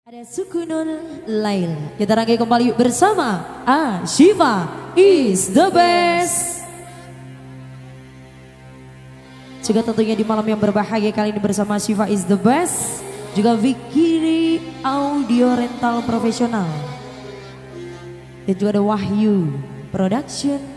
Ada Sukunul Lail. Kita rangkai kembali bersama Shiva is the best. Juga tentunya di malam yang berbahagia kali ini bersama Shiva is the best. Juga Vikiri Audio Rental Profesional. Dan juga ada Wahyu Production.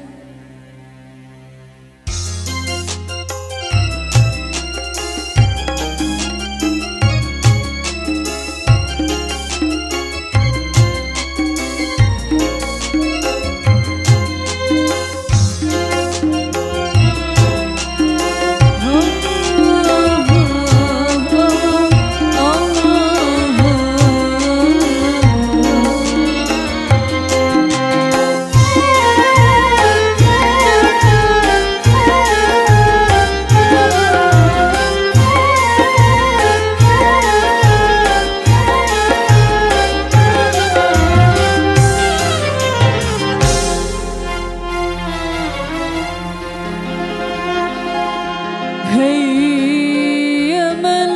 هيا من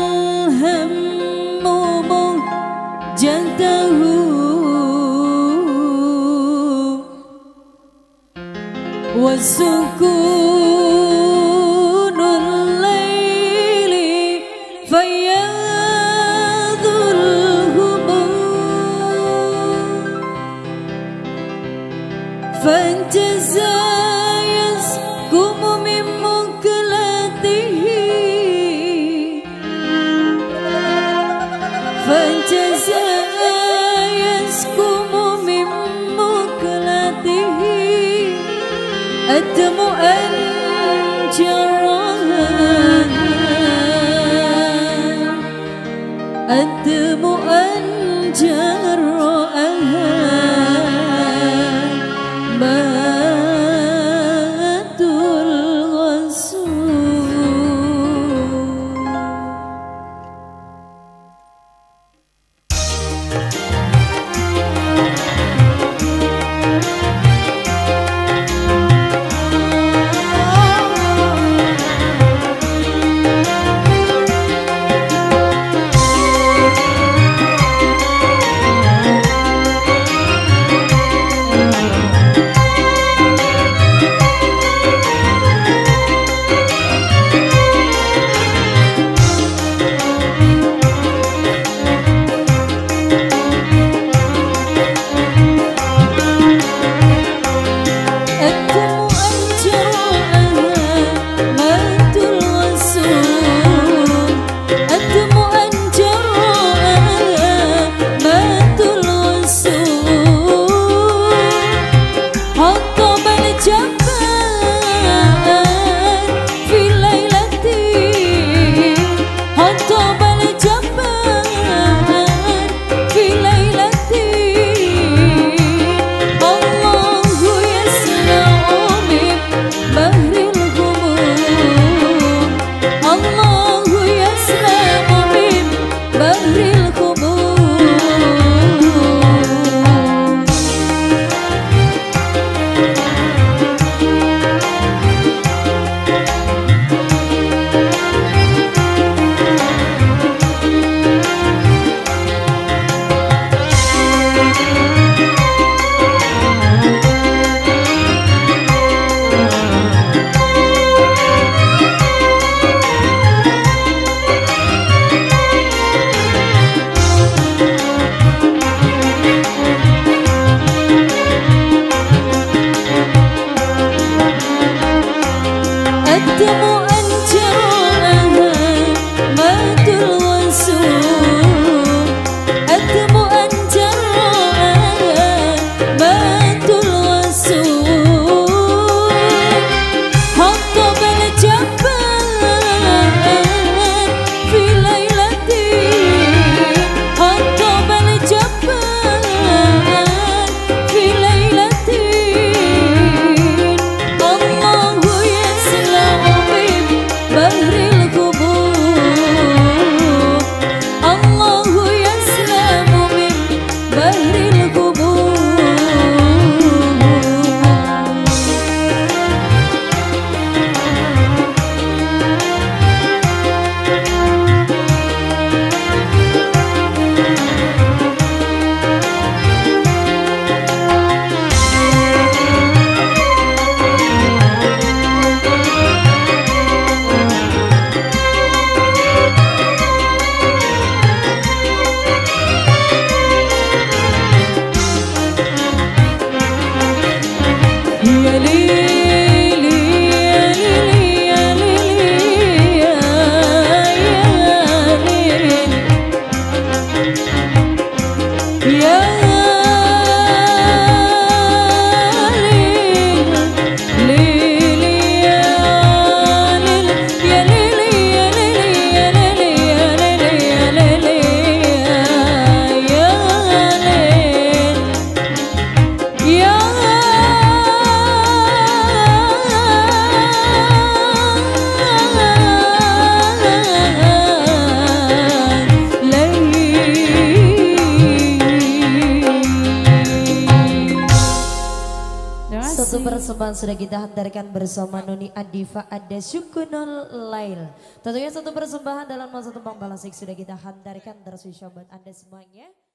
همه جده وسكون الليل فياض الهموم فانجزى يسكم من فانجزى يسكم من مقلته الدموع Satu persembahan sudah kita hantarkan bersama Noni Adifa ada Syukunul Lail. Tentunya satu persembahan dalam masa tembang balasik sudah kita hantarkan terus buat Anda semuanya.